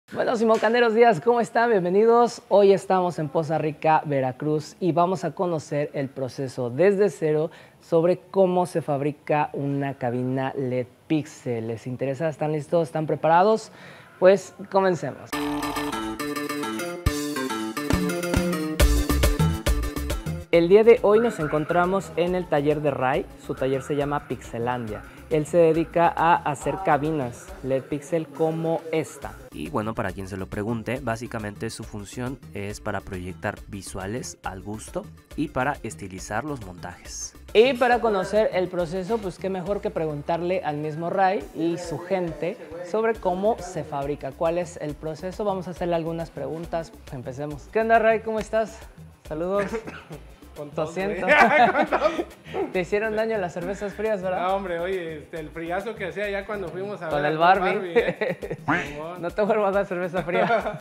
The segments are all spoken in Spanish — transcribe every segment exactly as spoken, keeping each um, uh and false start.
Bueno, simocaneros días, ¿cómo están? Bienvenidos. Hoy estamos en Poza Rica, Veracruz, y vamos a conocer el proceso desde cero sobre cómo se fabrica una cabina L E D Pixel. ¿Les interesa? ¿Están listos? ¿Están preparados? Pues comencemos. El día de hoy nos encontramos en el taller de Ray. Su taller se llama Pixelandia. Él se dedica a hacer cabinas L E D Pixel como esta. Y bueno, para quien se lo pregunte, básicamente su función es para proyectar visuales al gusto y para estilizar los montajes. Y para conocer el proceso, pues qué mejor que preguntarle al mismo Ray y su gente sobre cómo se fabrica, cuál es el proceso. Vamos a hacerle algunas preguntas. Empecemos. ¿Qué onda, Ray? ¿Cómo estás? Saludos. Con Lo siento. Te hicieron daño las cervezas frías, ¿verdad? No, hombre, oye, este, el friazo que hacía ya cuando fuimos a Con ver el a Barbie. Barbie ¿eh? No te vuelvas a dar cerveza fría.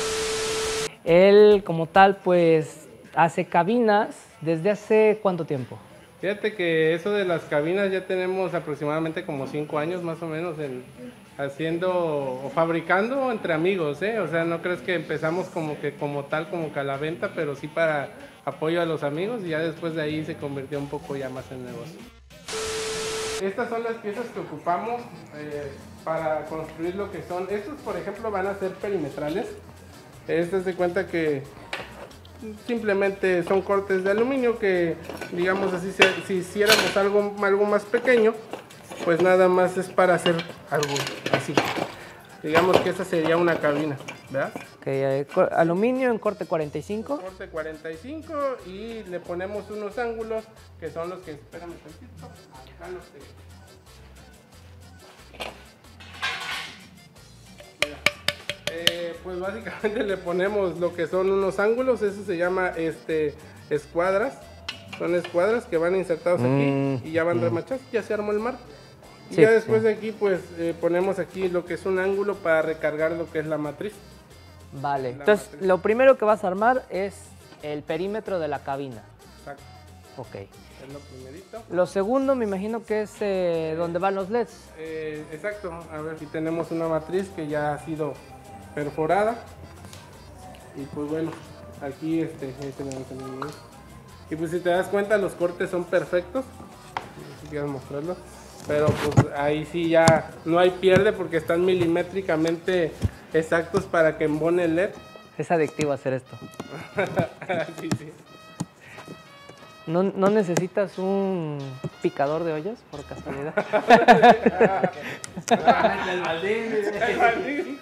Él, como tal, pues, hace cabinas. ¿Desde hace cuánto tiempo? Fíjate que eso de las cabinas ya tenemos aproximadamente como cinco años más o menos en, haciendo o fabricando entre amigos, ¿eh? O sea, no crees que empezamos como que como tal, como que a la venta, pero sí para apoyo a los amigos, y ya después de ahí se convirtió un poco ya más en negocio. Estas son las piezas que ocupamos eh, para construir lo que son. Estos, por ejemplo, van a ser perimetrales. Estas de cuenta que simplemente son cortes de aluminio que, digamos así, si hiciéramos algo, algo más pequeño, pues nada más es para hacer algo así. Digamos que esta sería una cabina, ¿verdad? Okay, eh, aluminio en corte cuarenta y cinco. Corte cuarenta y cinco, y le ponemos unos ángulos que son los que, espérame tantito, acá los tengo. Mira, eh, pues básicamente le ponemos lo que son unos ángulos, eso se llama este, escuadras. Son escuadras que van insertados aquí mm, y ya van mm. remachados, ya se armó el marco. Y sí, ya después sí. de aquí pues eh, ponemos aquí lo que es un ángulo para recargar lo que es la matriz. Vale, la entonces matriz. Lo primero que vas a armar es el perímetro de la cabina. Exacto. Ok. Es lo primerito. Lo segundo me imagino que es eh, donde van los L E Ds. Eh, exacto, a ver, aquí tenemos una matriz que ya ha sido perforada. Y pues bueno, aquí este, este y pues si te das cuenta los cortes son perfectos. Si quieres mostrarlo. Pero pues ahí sí ya no hay pierde porque están milimétricamente exactos para que embone el L E D. Es adictivo hacer esto. Sí, sí. ¿No, ¿No necesitas un picador de ollas por casualidad? El baldín.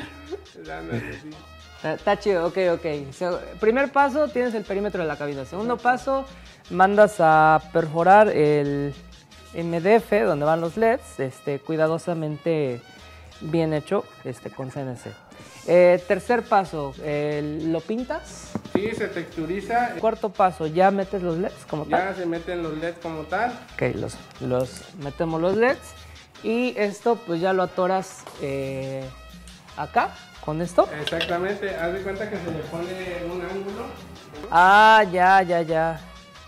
Está chido, ok, ok. So, primer paso, tienes el perímetro de la cabina. Segundo paso, mandas a perforar el M D F donde van los L E Ds, este, cuidadosamente bien hecho, este, con C N C. Eh, tercer paso, eh, ¿lo pintas? Sí, se texturiza. Cuarto paso, ¿ya metes los L E Ds como ya tal? Ya se meten los L E Ds como tal. Ok, los, los metemos los L E Ds y esto pues ya lo atoras eh, acá, con esto. Exactamente, haz de cuenta que se le pone un ángulo. Ah, ya, ya, ya.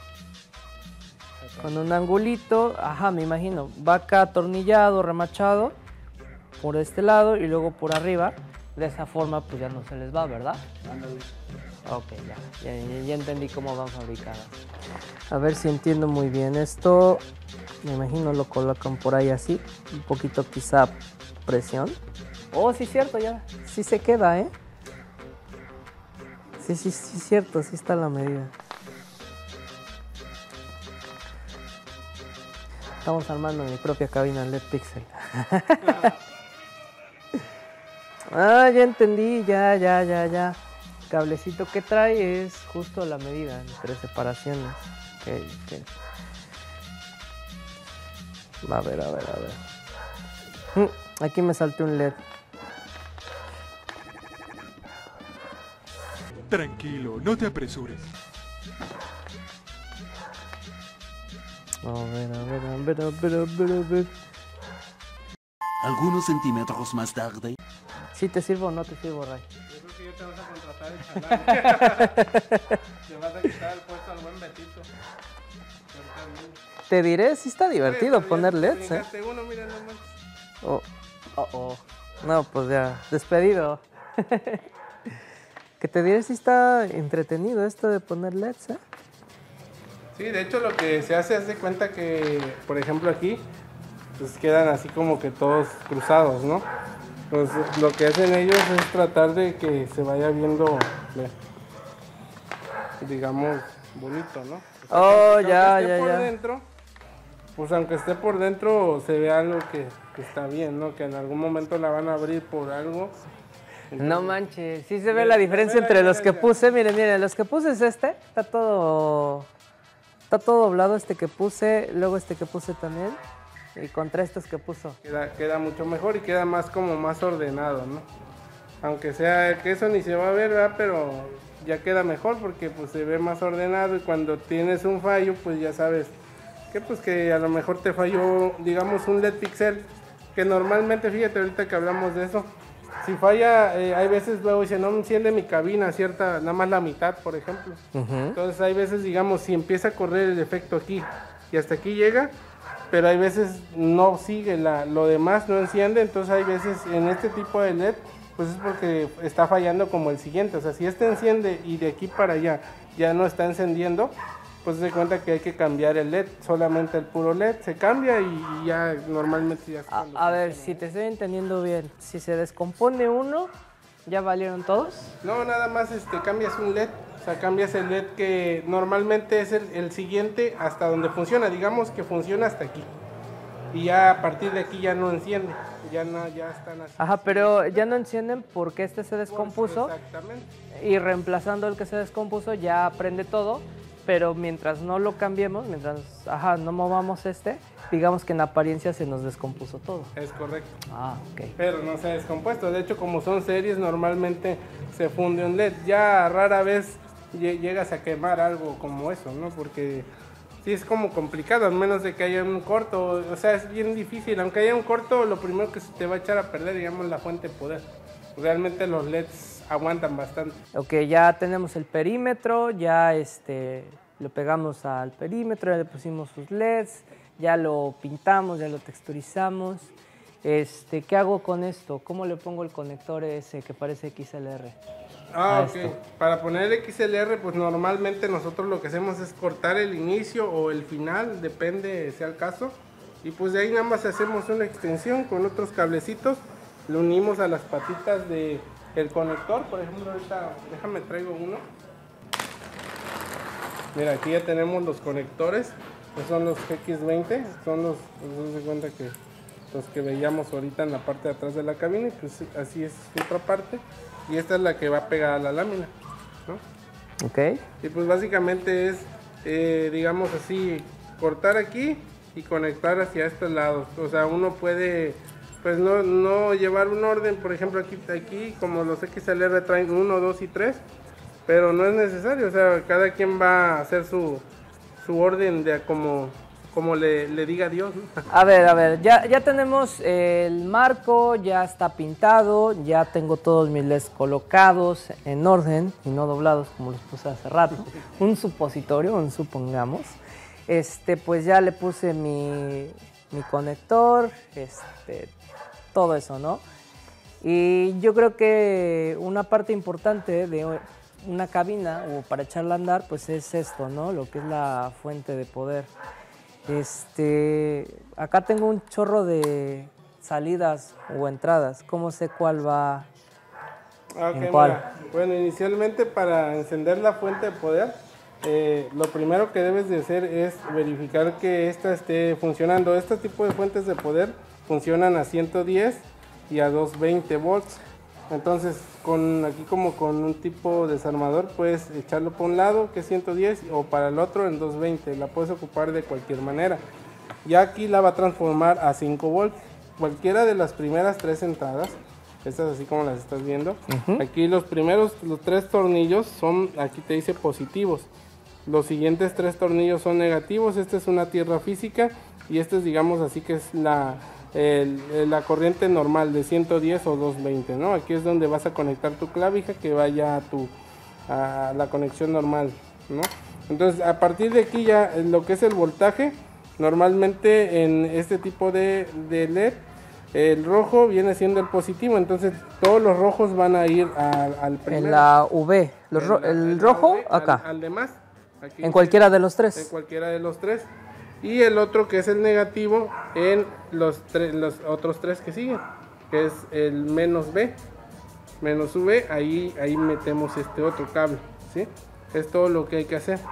Con un angulito, ajá, me imagino. Va acá atornillado, remachado por este lado y luego por arriba. De esa forma pues ya no se les va, ¿verdad? Ok, ya, ya, ya entendí cómo van fabricadas. A ver si entiendo muy bien. Esto, me imagino lo colocan por ahí así. Un poquito quizá presión. Oh, sí, cierto, ya. Sí se queda, ¿eh? Sí, sí, sí, cierto, sí está la medida. Estamos armando mi propia cabina L E D Pixel. Ah, ya entendí, ya, ya, ya, ya. El cablecito que trae es justo la medida entre separaciones. Okay, okay. A ver, a ver, a ver. Aquí me salté un L E D. Tranquilo, no te apresures. A ver, a ver, a ver, a ver, a ver, a ver. Algunos centímetros más tarde. ¿Sí te sirvo o no te sirvo, Ray? Yo creo que ya te vas a contratar el canal. Te vas a quitar el puesto al buen Betito. Te diré, sí está divertido sí, poner L E Ds, ¿eh? Uno, mira, no Oh, oh, oh. No, pues ya, despedido. Que te diré si está entretenido esto de poner L E Ds, ¿eh? Sí, de hecho lo que se hace, hace cuenta que, por ejemplo aquí, pues quedan así como que todos cruzados, ¿no? Pues lo que hacen ellos es tratar de que se vaya viendo, digamos, bonito, ¿no? O sea, Oh, aunque ya, esté ya, por ya. dentro, pues aunque esté por dentro se ve algo que, que está bien, ¿no? Que en algún momento la van a abrir por algo. No manches, sí se ve Ve- la ve diferencia la entre los que diferencia. puse. Miren, miren, los que puse es este. Está todo. Está todo doblado este que puse. Luego este que puse también. Y contra estos que puso. Queda, queda mucho mejor y queda más como más ordenado, ¿no? Aunque sea que eso ni se va a ver, ¿verdad? Pero ya queda mejor porque pues se ve más ordenado y cuando tienes un fallo pues ya sabes que pues que a lo mejor te falló, digamos, un L E D pixel, que normalmente, fíjate ahorita que hablamos de eso, si falla, eh, hay veces luego dice, no me enciende mi cabina, cierta, nada más la mitad, por ejemplo. Entonces hay veces, digamos, si empieza a correr el efecto aquí y hasta aquí llega, pero hay veces no sigue, la, lo demás no enciende, entonces hay veces en este tipo de L E D, pues es porque está fallando como el siguiente, o sea, si este enciende y de aquí para allá ya no está encendiendo, pues se cuenta que hay que cambiar el L E D, solamente el puro L E D se cambia y, y ya normalmente ya es A, cuando a ver, funciona. si te estoy entendiendo bien. Si se descompone uno, ¿ya valieron todos? No, nada más este, cambias un L E D, o sea, cambias el L E D que normalmente es el, el siguiente hasta donde funciona, digamos que funciona hasta aquí. Y ya a partir de aquí ya no enciende, ya no, ya están así. Ajá, pero ya no encienden porque este se descompuso. Exactamente. Y reemplazando el que se descompuso ya prende todo. Pero mientras no lo cambiemos, mientras ajá, no movamos este, digamos que en apariencia se nos descompuso todo. Es correcto. Ah, ok. Pero no se ha descompuesto. De hecho, como son series, normalmente se funde un L E D. Ya rara vez lle- llegas a quemar algo como eso, ¿no? Porque sí es como complicado, al menos de que haya un corto. O sea, es bien difícil. Aunque haya un corto, lo primero que se te va a echar a perder, digamos, la fuente de poder. Realmente los L E Ds aguantan bastante. Ok, ya tenemos el perímetro, ya este, lo pegamos al perímetro, ya le pusimos sus L E Ds, ya lo pintamos, ya lo texturizamos. Este, ¿qué hago con esto? ¿Cómo le pongo el conector ese que parece X L R? Ah, a ok. esto. Para poner el X L R, pues normalmente nosotros lo que hacemos es cortar el inicio o el final, depende sea el caso. Y pues de ahí nada más hacemos una extensión con otros cablecitos, lo unimos a las patitas de el conector. Por ejemplo, ahorita déjame traigo uno. Mira, aquí ya tenemos los conectores, que son los X veinte, son los, pues, se cuenta que los que veíamos ahorita en la parte de atrás de la cabina, y pues así es otra parte, y esta es la que va pegada a la lámina, ¿no? Ok. Y pues básicamente es, eh, digamos así, cortar aquí y conectar hacia estos lados. O sea, uno puede, pues no, no llevar un orden, por ejemplo aquí, aquí como los X L R traen uno, dos y tres, pero no es necesario, o sea, cada quien va a hacer su, su orden de como, como le, le diga Dios, ¿no? A ver, a ver, ya, ya tenemos el marco, ya está pintado, ya tengo todos mis L E Ds colocados en orden y no doblados como los puse hace rato. Un supositorio, un supongamos. Este, pues ya le puse mi, mi conector, este, todo eso, ¿no? Y yo creo que una parte importante de una cabina o para echarla a andar, pues es esto, ¿no? Lo que es la fuente de poder. Este, acá tengo un chorro de salidas o entradas. ¿Cómo sé cuál va? Ah, ok, ¿En cuál? mira. Bueno, inicialmente para encender la fuente de poder, eh, lo primero que debes de hacer es verificar que esta esté funcionando. Este tipo de fuentes de poder funcionan a ciento diez y a doscientos veinte volts. Entonces, con aquí como con un tipo desarmador puedes echarlo por un lado que es ciento diez o para el otro en doscientos veinte. La puedes ocupar de cualquier manera. Ya aquí la va a transformar a cinco volts. Cualquiera de las primeras tres entradas, estas así como las estás viendo, uh-huh. Aquí los primeros, los tres tornillos son, aquí te dice positivos. Los siguientes tres tornillos son negativos. Esta es una tierra física y esta es, digamos así, que es la, el, la corriente normal de ciento diez o doscientos veinte, ¿no? Aquí es donde vas a conectar tu clavija que vaya a, tu, a la conexión normal, ¿no? Entonces, a partir de aquí ya lo que es el voltaje, normalmente en este tipo de, de L E D, el rojo viene siendo el positivo, entonces todos los rojos van a ir al, al primero. En la U V, los ro En la- el en la rojo U V, acá, Al, al demás. Aquí en cualquiera de los en tres. cualquiera de los tres. Y el otro que es el negativo en los, tre- los otros tres que siguen, que es el menos B, menos U V, ahí, ahí metemos este otro cable, ¿sí? Es todo lo que hay que hacer.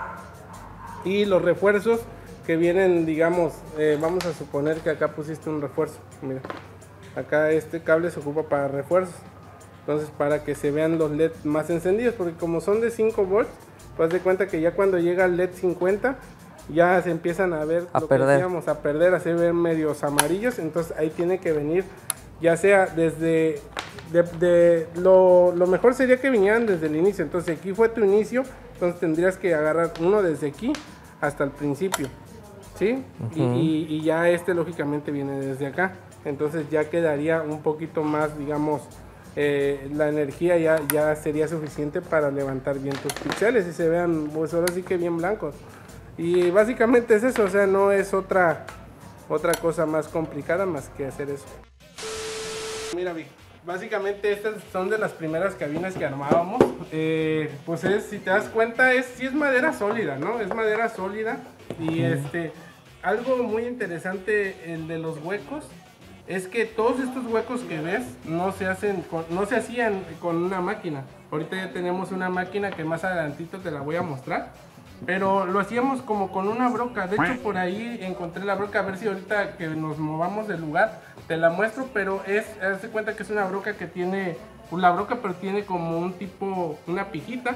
Y los refuerzos que vienen, digamos, eh, vamos a suponer que acá pusiste un refuerzo, mira, acá este cable se ocupa para refuerzos, entonces para que se vean los L E D más encendidos, porque como son de cinco volts, pues de cuenta que ya cuando llega el L E D cincuenta, ya se empiezan a ver, A lo perder. que decíamos, a perder, a se ver medios amarillos, entonces ahí tiene que venir, ya sea desde, de, de- lo, lo mejor sería que vinieran desde el inicio, entonces aquí fue tu inicio, entonces tendrías que agarrar uno desde aquí hasta el principio, ¿sí? Y- y, y ya este lógicamente viene desde acá, entonces ya quedaría un poquito más, digamos, eh, la energía ya, ya sería suficiente para levantar bien tus píxeles y se vean, pues ahora sí que bien blancos. Y básicamente es eso, o sea, no es otra, otra cosa más complicada más que hacer eso. Mira, Vic, básicamente estas son de las primeras cabinas que armábamos. Eh, pues es, si te das cuenta, es, sí es madera sólida, ¿no? Es madera sólida. Y este, algo muy interesante, el de los huecos, es que todos estos huecos que ves no se hacen con, no se hacían con una máquina. Ahorita ya tenemos una máquina que más adelantito te la voy a mostrar. Pero lo hacíamos como con una broca. De hecho, por ahí encontré la broca. A ver si ahorita que nos movamos del lugar te la muestro. Pero es, hazte cuenta que es una broca que tiene, pues la broca, pero tiene como un tipo, una pijita.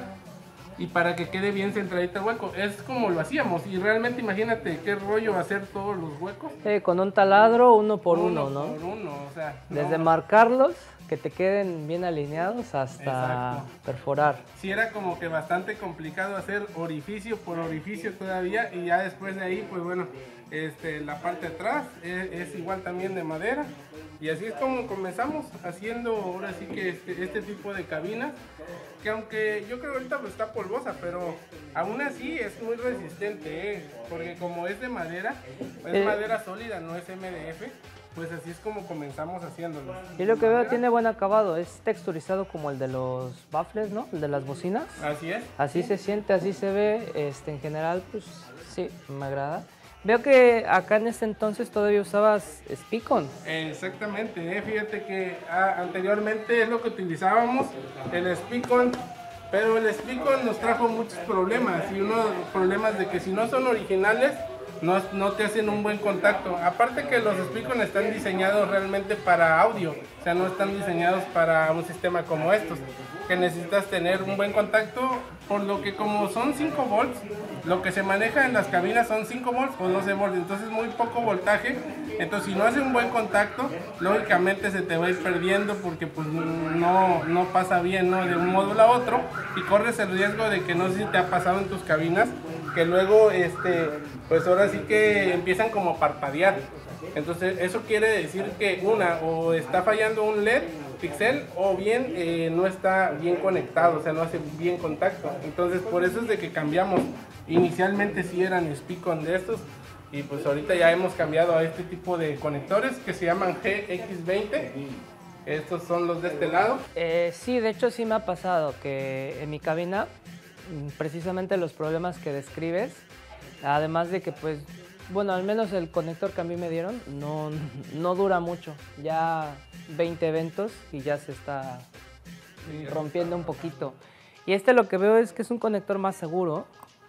Y para que quede bien centradita el hueco. Es como lo hacíamos. Y realmente imagínate qué rollo hacer todos los huecos. Eh, con un taladro, uno por uno, ¿no? Por uno, o sea. Desde no. marcarlos, que te queden bien alineados, hasta Exacto. perforar. Sí, era como que bastante complicado hacer orificio por orificio todavía, y ya después de ahí, pues bueno, este, la parte de atrás es, es igual también de madera, y así es como comenzamos haciendo ahora sí que este, este tipo de cabinas, que aunque yo creo que ahorita pues está polvosa, pero aún así es muy resistente, ¿eh? Porque como es de madera, es Eh. madera sólida, no es M D F, pues así es como comenzamos haciéndolo. Y lo que veo tiene buen acabado, es texturizado como el de los baffles, ¿no? El de las bocinas. Así es. Así se siente, así se ve, este, en general, pues sí, me agrada. Veo que acá en este entonces todavía usabas Speakon. Exactamente, eh, fíjate que ah, anteriormente es lo que utilizábamos, el Speakon, pero el Speakon nos trajo muchos problemas, y uno de los problemas de que si no son originales, no, no te hacen un buen contacto. Aparte que los Speakon están diseñados realmente para audio, o sea, no están diseñados para un sistema como estos, que necesitas tener un buen contacto, por lo que como son cinco volts, lo que se maneja en las cabinas son cinco volts o doce volts, entonces muy poco voltaje. Entonces si no hace un buen contacto, lógicamente se te va a ir perdiendo, porque pues no, no pasa bien, ¿no? De un módulo a otro, y corres el riesgo de que, no sé si te ha pasado en tus cabinas, que luego este, pues ahora sí que empiezan como a parpadear. Entonces eso quiere decir que una, o está fallando un L E D pixel, o bien eh, no está bien conectado, o sea, no hace bien contacto. Entonces por eso es de que cambiamos. Inicialmente sí eran Speakon de estos, y pues ahorita ya hemos cambiado a este tipo de conectores que se llaman G X veinte. Estos son los de este lado. Eh, sí, de hecho sí me ha pasado que en mi cabina, mm, precisamente los problemas que describes, además de que pues, bueno, al menos el conector que a mí me dieron no, no dura mucho, ya veinte eventos y ya se está rompiendo un poquito. Y este lo que veo es que es un conector más seguro,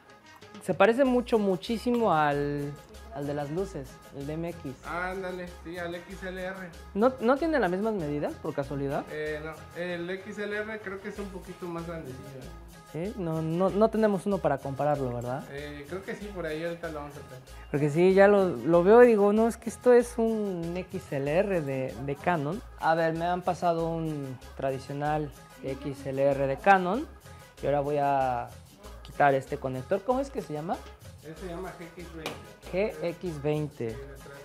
se parece mucho, muchísimo al, al de las luces, el de M X. Ándale, sí, al X L R. ¿No, ¿No tiene las mismas medidas, por casualidad? Eh, no, el X L R creo que es un poquito más grandecillo. ¿Sí? No, no, no tenemos uno para compararlo, ¿verdad? Eh, creo que sí, por ahí ahorita lo vamos a hacer. Porque sí, ya lo, lo veo y digo, no, es que esto es un X L R de, de Canon. A ver, me han pasado un tradicional X L R de Canon y ahora voy a quitar este conector. ¿Cómo es que se llama? Este se llama G X veinte. G X veinte.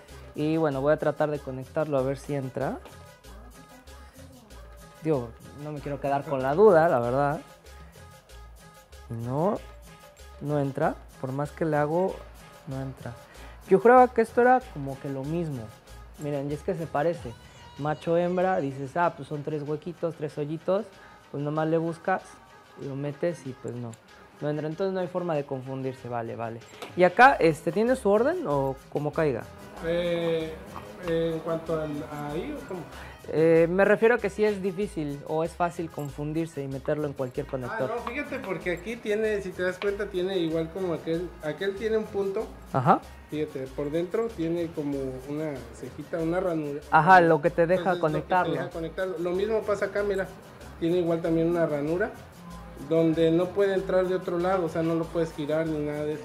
Y bueno, voy a tratar de conectarlo a ver si entra. Digo, no me quiero quedar con la duda, la verdad. No, no entra. Por más que le hago, no entra. Yo juraba que esto era como que lo mismo. Miren, y es que se parece. macho hembra, dices, ah, pues son tres huequitos, tres hoyitos, pues nomás le buscas, lo metes y pues no. No entra, entonces no hay forma de confundirse, vale, vale. ¿Y acá este, tiene su orden o como caiga? Eh, eh, en cuanto al, a ahí, ¿o cómo? Eh, me refiero a que sí es difícil o es fácil confundirse y meterlo en cualquier Ah, conector. no, fíjate, porque aquí tiene, si te das cuenta, tiene igual como aquel, aquel tiene un punto, Ajá. fíjate, por dentro tiene como una cejita, una ranura. Ajá, lo que te deja Entonces, lo que te conectarlo. deja conectarlo. Lo mismo pasa acá, mira, tiene igual también una ranura, donde no puede entrar de otro lado, o sea, no lo puedes girar ni nada de eso.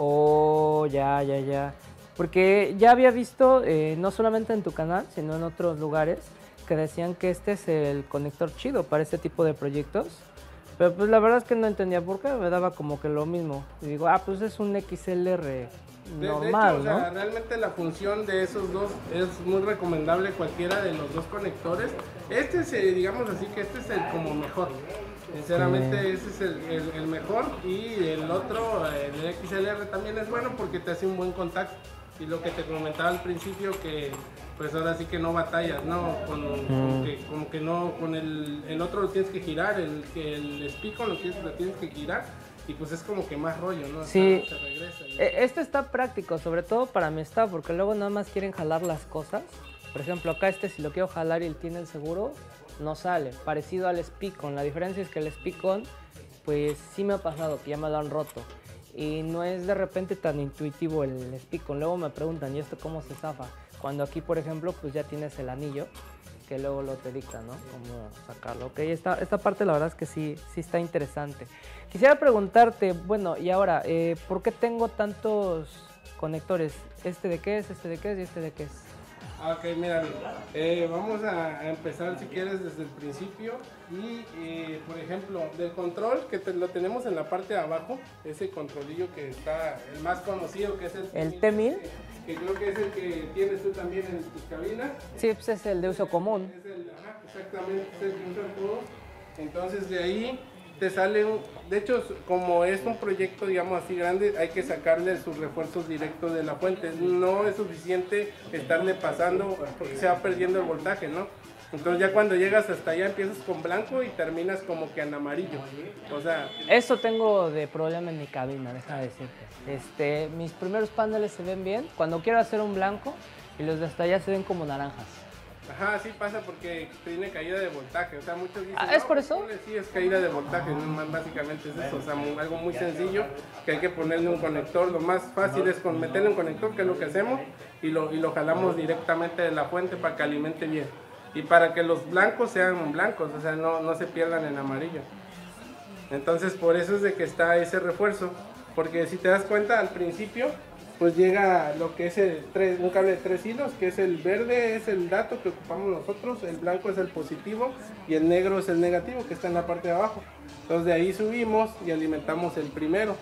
Oh, ya, ya, ya. Porque ya había visto, eh, no solamente en tu canal, sino en otros lugares, que decían que este es el conector chido para este tipo de proyectos. Pero pues la verdad es que no entendía por qué, me daba como que lo mismo. Y digo, ah, pues es un X L R De, normal, de hecho, o ¿no? sea, realmente la función de esos dos es muy recomendable, cualquiera de los dos conectores. Este es, eh, digamos así, que este es el como mejor. Sinceramente, Sí. ese es el, el- el mejor. Y el otro, el X L R, también es bueno porque te hace un buen contacto. Y lo que te comentaba al principio, que pues ahora sí que no batallas, ¿no? Con, con que, como que no, con el, el otro lo tienes que girar, el, el Speakon lo tienes, lo tienes que girar. Y pues es como que más rollo, ¿no? Sí. Se regresa. y- E- Este está práctico, sobre todo para mi staff, porque luego nada más quieren jalar las cosas. Por ejemplo, acá este, si lo quiero jalar y él tiene el seguro, no sale. Parecido al Speakon. La diferencia es que el Speakon, pues sí me ha pasado, que ya me lo han roto. Y no es de repente tan intuitivo el Speakon. Luego me preguntan, ¿y esto cómo se zafa? Cuando aquí, por ejemplo, pues ya tienes el anillo, que luego lo te dicta, ¿no? Cómo sacarlo. Ok, esta, esta parte la verdad es que sí, sí está interesante. Quisiera preguntarte, bueno, y ahora, eh, ¿por qué tengo tantos conectores? ¿Este de qué es, este de qué es y este de qué es? Ah, ok, mira, eh, vamos a, a empezar si quieres desde el principio y eh, por ejemplo del control que te- lo tenemos en la parte de abajo, ese controlillo que está el más conocido, que es el ¿El T mil? que, que creo que es el que tienes tú también en tus cabinas. Sí, pues es el de uso común. Es el, ajá, exactamente, es el que usan todos. Entonces de ahí te sale un, de hecho como es un proyecto digamos así grande, hay que sacarle sus refuerzos directos de la fuente. No es suficiente estarle pasando porque se va perdiendo el voltaje, ¿no? Entonces ya cuando llegas hasta allá empiezas con blanco y terminas como que en amarillo. O sea, Eso tengo de problema en mi cabina, deja de decirte. Este, mis primeros paneles se ven bien cuando quiero hacer un blanco y los de hasta allá se ven como naranjas. ajá, sí pasa porque tiene caída de voltaje. O sea, muchos dicen, Ah, ¿es "No, por pues, eso?" ponle, sí, es caída de voltaje. No, más básicamente es eso. O sea, muy- algo muy sencillo que hay que ponerle un conector. Lo más fácil es con meterle un conector, que es lo que hacemos, y lo, y lo jalamos directamente de la fuente para que alimente bien. Y para que los blancos sean blancos, o sea, no, no se pierdan en amarillo. Entonces, por eso es de que está ese refuerzo. Porque si te das cuenta, al principio, pues llega lo que es el tres, un cable de tres hilos, que es el verde, es el dato que ocupamos nosotros, el blanco es el positivo y el negro es el negativo, que está en la parte de abajo. Entonces de ahí subimos y alimentamos el primero,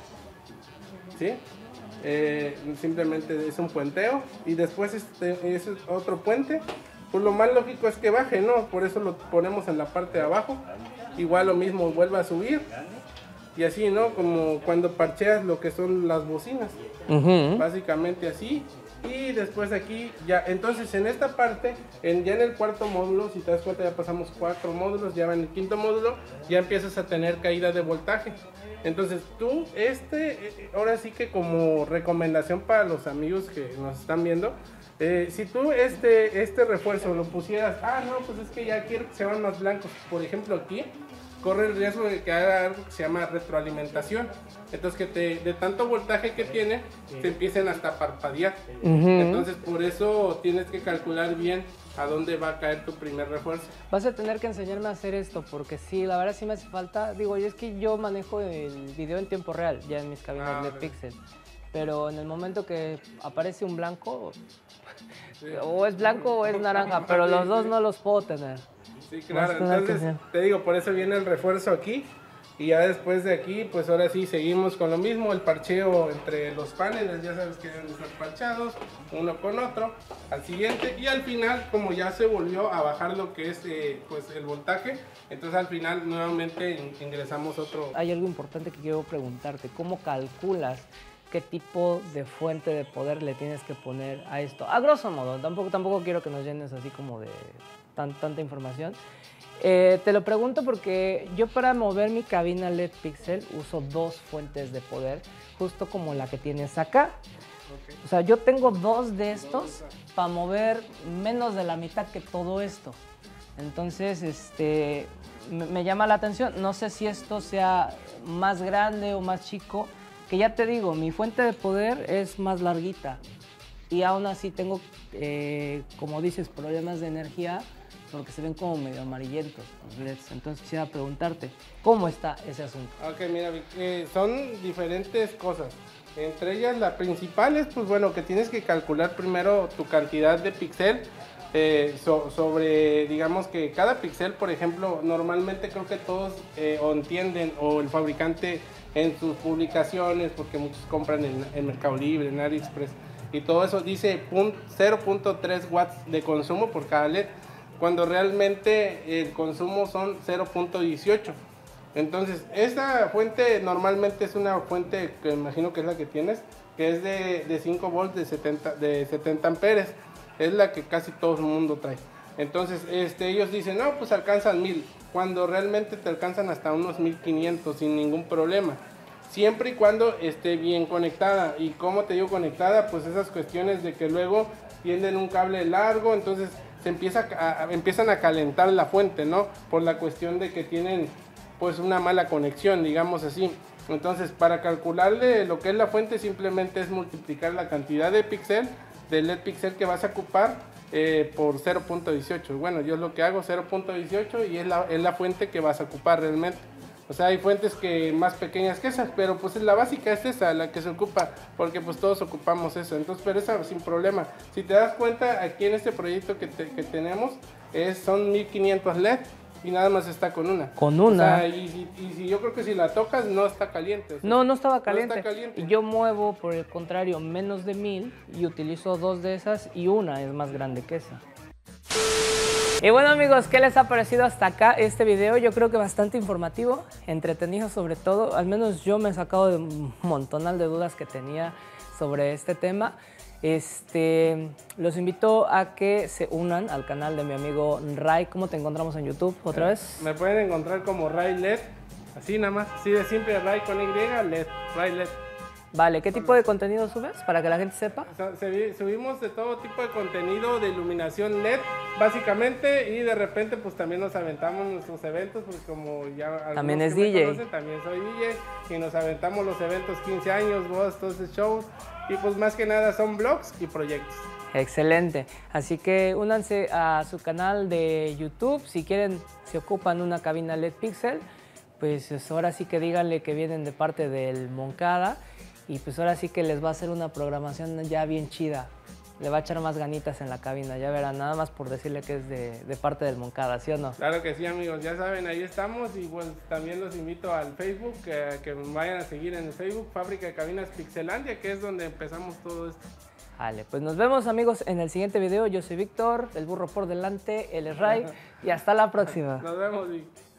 ¿sí? Eh, simplemente es un puenteo y después este es otro puente. Pues lo más lógico es que baje, ¿no? Por eso lo ponemos en la parte de abajo. Igual lo mismo, vuelve a subir. Y así, ¿no? Como cuando parcheas lo que son las bocinas. Ujú. Básicamente así. Y después aquí, ya, entonces en esta parte, en, ya en el cuarto módulo, si te das cuenta ya pasamos cuatro módulos, ya en el quinto módulo, ya empiezas a tener caída de voltaje. Entonces tú, este, eh, ahora sí que como recomendación para los amigos que nos están viendo, eh, si tú este, este refuerzo lo pusieras, ah, no, pues es que ya quiero que se vean más blancos, por ejemplo aquí, corre el riesgo de que haga algo que se llama retroalimentación. Entonces que te, de tanto voltaje que tiene, te empiecen hasta a parpadear. Ujú. Entonces por eso tienes que calcular bien a dónde va a caer tu primer refuerzo. Vas a tener que enseñarme a hacer esto, porque sí, la verdad sí me hace falta. Digo, y es que yo manejo el video en tiempo real, ya en mis cabinas Ah, de ok. Pixel. Pero en el momento que aparece un blanco, o es blanco o es naranja, pero los dos no los puedo tener. Sí, Vas claro. a tener que Entonces enseñar. te digo, por eso viene el refuerzo aquí. Y ya después de aquí, pues ahora sí seguimos con lo mismo, el parcheo entre los paneles, ya sabes que deben estar parchados, uno con otro, al siguiente, y al final, como ya se volvió a bajar lo que es eh, pues el voltaje, entonces al final nuevamente in- ingresamos otro. Hay algo importante que quiero preguntarte, ¿cómo calculas qué tipo de fuente de poder le tienes que poner a esto. A grosso modo, tampoco, tampoco quiero que nos llenes así como de tan, tanta información. Eh, te lo pregunto porque yo para mover mi cabina L E D Pixel uso dos fuentes de poder, justo como la que tienes acá. Okay. O sea, yo tengo dos de estos para mover menos de la mitad que todo esto. Entonces, este, me, me llama la atención. No sé si esto sea más grande o más chico, que ya te digo, mi fuente de poder es más larguita. Y aún así tengo, eh, como dices, problemas de energía, porque se ven como medio amarillentos los L E Ds. Entonces quisiera preguntarte, ¿cómo está ese asunto? Ok, mira, eh, son diferentes cosas. Entre ellas, la principal es, pues bueno, que tienes que calcular primero tu cantidad de píxel eh, so, sobre, digamos que cada píxel, por ejemplo, normalmente creo que todos eh, o entienden, o el fabricante en sus publicaciones, porque muchos compran en, en Mercado Libre, en AliExpress, y todo eso dice cero punto tres watts de consumo por cada L E D, cuando realmente el consumo son cero punto dieciocho. Entonces, esta fuente normalmente es una fuente que imagino que es la que tienes, que es de, de cinco volts de setenta, de setenta amperes, es la que casi todo el mundo trae. Entonces, este, ellos dicen, no, pues alcanzan mil, cuando realmente te alcanzan hasta unos mil quinientos sin ningún problema, siempre y cuando esté bien conectada. Y como te digo conectada, pues esas cuestiones de que luego tienden un cable largo, entonces se empieza a, a, empiezan a calentar la fuente, ¿no? Por la cuestión de que tienen pues una mala conexión, digamos así. Entonces, para calcularle lo que es la fuente, simplemente es multiplicar la cantidad de píxel, de L E D píxel que vas a ocupar eh, por cero punto dieciocho. Bueno, yo lo que hago cero punto dieciocho y es la, es la fuente que vas a ocupar realmente. O sea, hay fuentes que más pequeñas que esas, pero pues la básica es esa, la que se ocupa, porque pues todos ocupamos eso. Entonces, pero esa sin problema. Si te das cuenta, aquí en este proyecto que, te, que tenemos, es, son mil quinientos L E D. Y nada más está con una. Con una. O sea, y, y, y si yo creo que si la tocas no está caliente. O sea, no, no estaba caliente. No está caliente. Y yo muevo, por el contrario, menos de mil y utilizo dos de esas y una es más grande que esa. Y bueno amigos, ¿qué les ha parecido hasta acá este video? Yo creo que bastante informativo, entretenido sobre todo. Al menos yo me he sacado de un montonal de dudas que tenía sobre este tema. Este, los invito a que se unan al canal de mi amigo Ray. ¿Cómo te encontramos en YouTube otra vez? Me pueden encontrar como Ray L E D, así nada más, así de simple, Ray con Y, L E D, Ray L E D. Vale, ¿qué tipo de contenido subes para que la gente sepa? O sea, subimos de todo tipo de contenido de iluminación L E D, básicamente, y de repente pues también nos aventamos nuestros eventos, pues como ya también es que D J. Conocen, también soy D J, y nos aventamos los eventos quince años, bodas, todos esos shows, y pues más que nada son vlogs y proyectos. Excelente, así que únanse a su canal de YouTube, si quieren, si ocupan una cabina L E D Pixel, pues ahora sí que díganle que vienen de parte del Moncada. Y pues ahora sí que les va a hacer una programación ya bien chida. Le va a echar más ganitas en la cabina, ya verán, nada más por decirle que es de, de parte del Moncada, ¿sí o no? Claro que sí amigos, ya saben, ahí estamos y pues también los invito al Facebook, que, que me vayan a seguir en el Facebook, Fábrica de Cabinas Pixelandia, que es donde empezamos todo esto. Vale, pues nos vemos amigos en el siguiente video. Yo soy Víctor, el burro por delante, él es Ray y hasta la próxima. Nos vemos, Vic.